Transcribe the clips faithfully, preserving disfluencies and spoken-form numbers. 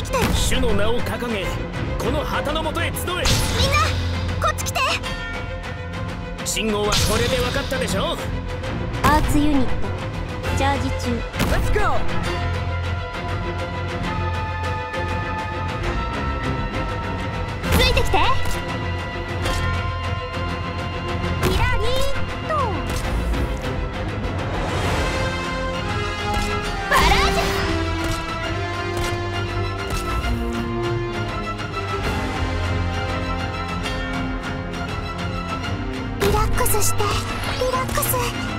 きたよ。 主の名を掲げ、この旗のもとへ集え。 みんなこっち来て。 信号はこれで分かったでしょ。 アーツユニットチャージ中。 Let's go。 ついてきて。キラリーとバラージュ。リラックスして、リラックス。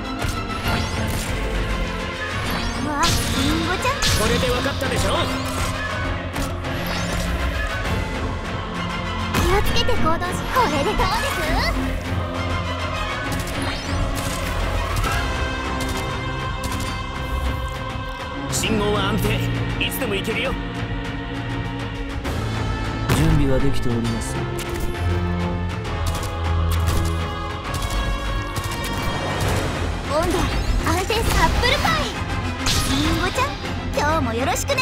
うわ、リンゴちゃん。 これで分かったでしょ。 気をつけて行動し。これでどうです？ 信号は安定、いつでも行けるよ。 準備はできております。 温度安定サップルパイ。リンゴちゃん、今日もよろしくね。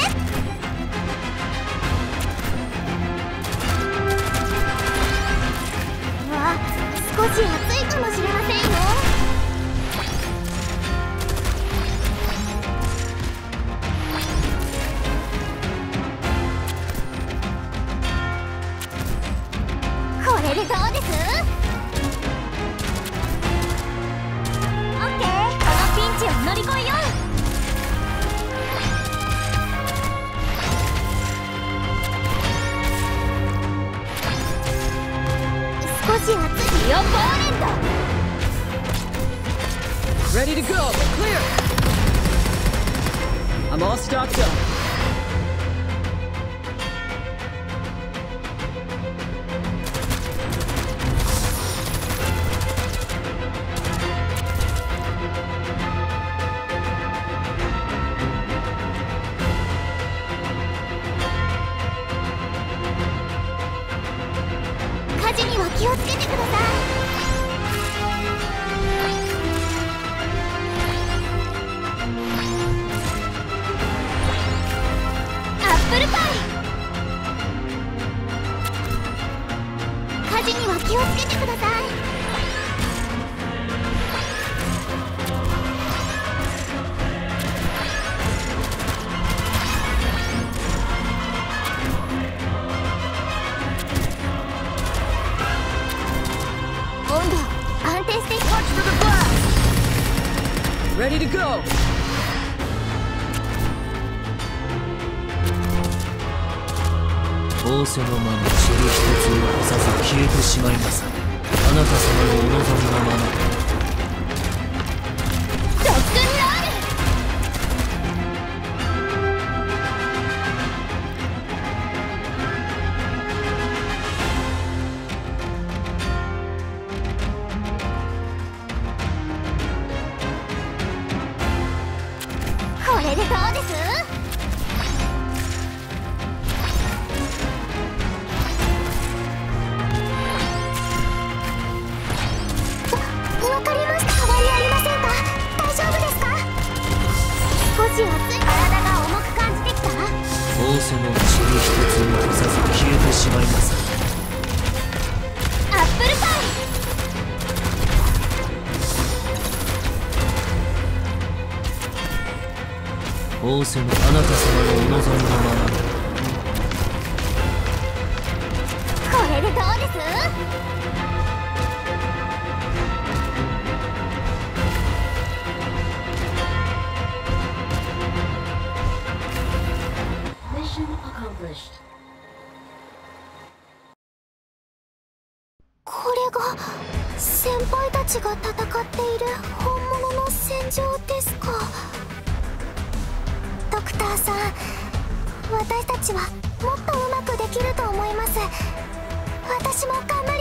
うわ、少し暑いかもしれませんよ。これでどうです？オッケー、このピンチを乗り越えよう。少し暑いよ、ボーレント。 Ready to go. Clear. I'm all stocked up. 気をつけてください。アップルパイ。火事には気をつけてください。 Ready to go. 仰せのまま塵一つを残さず消えてしまいます。あなた様のお望みのまま。 ロックンロール。これでどうです？わ、わかりました。変わりありませんか？大丈夫ですか？少し暑い。体が重く感じてきた？ 仰せの塵一つを残さず消えてしまいます。 アップルパイ。 仰せのあなた様のお望みのまま。 これでどうです？これが先輩たちが戦っている本物の戦場ですか。ドクターさん、私たちはもっとうまくできると思います。私も頑張